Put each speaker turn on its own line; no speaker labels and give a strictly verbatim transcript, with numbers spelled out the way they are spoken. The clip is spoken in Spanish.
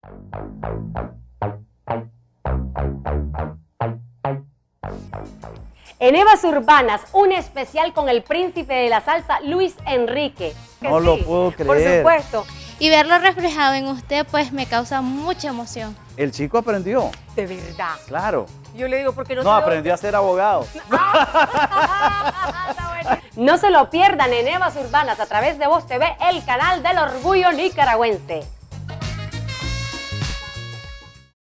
En Evas Urbanas, un especial con el príncipe de la salsa, Luis Enrique.
No
sí,
lo puedo creer.
Por supuesto.
Y verlo reflejado en usted, pues me causa mucha emoción.
El chico aprendió.
De verdad.
Claro.
Yo le digo, porque no,
No, aprendió a ser abogado.
No se lo pierdan en Evas Urbanas a través de Voz T V, el canal del orgullo nicaragüense.